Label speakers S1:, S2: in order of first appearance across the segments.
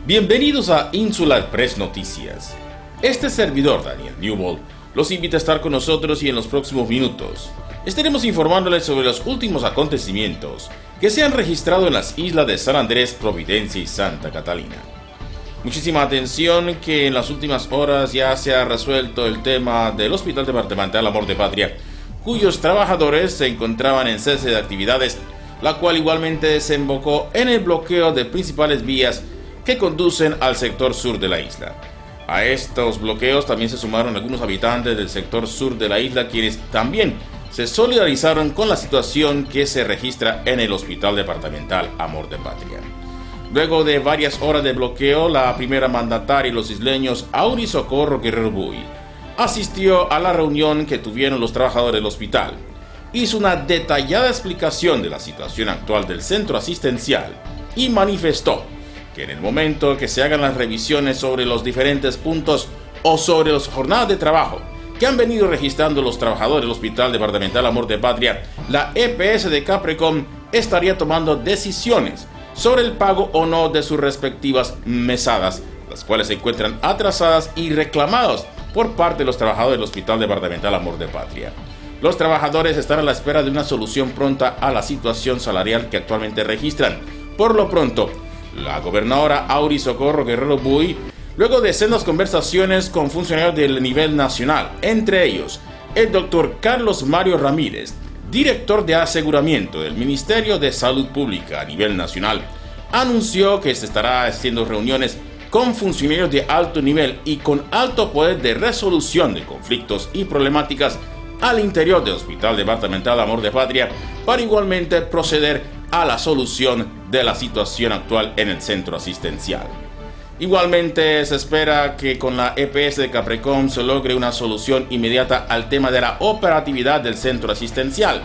S1: Bienvenidos a Insular Press Noticias. Este servidor, Daniel Newbold, los invita a estar con nosotros y en los próximos minutos estaremos informándoles sobre los últimos acontecimientos que se han registrado en las islas de San Andrés, Providencia y Santa Catalina. Muchísima atención que en las últimas horas ya se ha resuelto el tema del Hospital Departamental Amor de Patria, cuyos trabajadores se encontraban en cese de actividades, la cual igualmente desembocó en el bloqueo de principales vías que conducen al sector sur de la isla. A estos bloqueos también se sumaron algunos habitantes del sector sur de la isla, quienes también se solidarizaron con la situación que se registra en el Hospital Departamental Amor de Patria. Luego de varias horas de bloqueo, la primera mandataria y los isleños Auris Socorro Guerrero Buy asistió a la reunión que tuvieron los trabajadores del hospital. Hizo una detallada explicación de la situación actual del centro asistencial y manifestó que en el momento que se hagan las revisiones sobre los diferentes puntos o sobre las jornadas de trabajo que han venido registrando los trabajadores del Hospital Departamental Amor de Patria, la EPS de Caprecom estaría tomando decisiones sobre el pago o no de sus respectivas mesadas, las cuales se encuentran atrasadas y reclamadas por parte de los trabajadores del Hospital Departamental Amor de Patria. Los trabajadores están a la espera de una solución pronta a la situación salarial que actualmente registran. Por lo pronto, la gobernadora Auris Socorro Guerrero Buy, luego de sendas conversaciones con funcionarios del nivel nacional, entre ellos el doctor Carlos Mario Ramírez, director de aseguramiento del Ministerio de Salud Pública a nivel nacional, anunció que se estará haciendo reuniones con funcionarios de alto nivel y con alto poder de resolución de conflictos y problemáticas al interior del Hospital Departamental Amor de Patria para igualmente proceder a la solución de la situación actual en el centro asistencial. Igualmente se espera que con la EPS de Caprecom se logre una solución inmediata al tema de la operatividad del centro asistencial.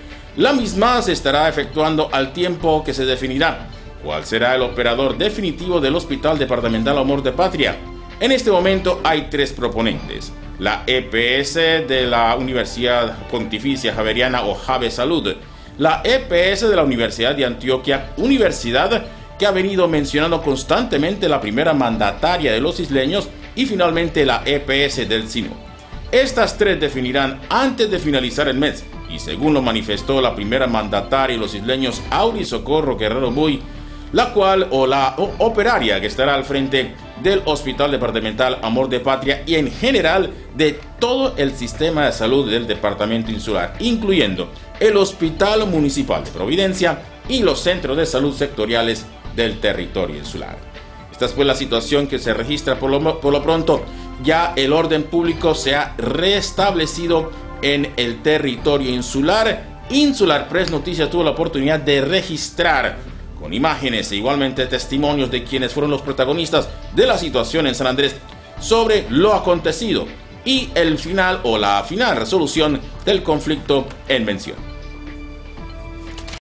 S1: La misma se estará efectuando al tiempo que se definirá cuál será el operador definitivo del Hospital Departamental Amor de Patria. En este momento hay tres proponentes: la EPS de la Universidad Pontificia Javeriana o Jave Salud, la EPS de la Universidad de Antioquia, universidad que ha venido mencionando constantemente la primera mandataria de los isleños, y finalmente la EPS del SINO. Estas tres definirán antes de finalizar el mes, y según lo manifestó la primera mandataria de los isleños Auris Socorro Guerrero Buy, la cual o la operaria que estará al frente del Hospital Departamental Amor de Patria y en general de todo el sistema de salud del departamento insular, incluyendo el Hospital Municipal de Providencia y los centros de salud sectoriales del territorio insular. Esta fue la situación que se registra por lo pronto. Ya el orden público se ha restablecido en el territorio insular. Insular Press Noticias tuvo la oportunidad de registrar con imágenes e igualmente testimonios de quienes fueron los protagonistas de la situación en San Andrés sobre lo acontecido y el final o la final resolución del conflicto en mención.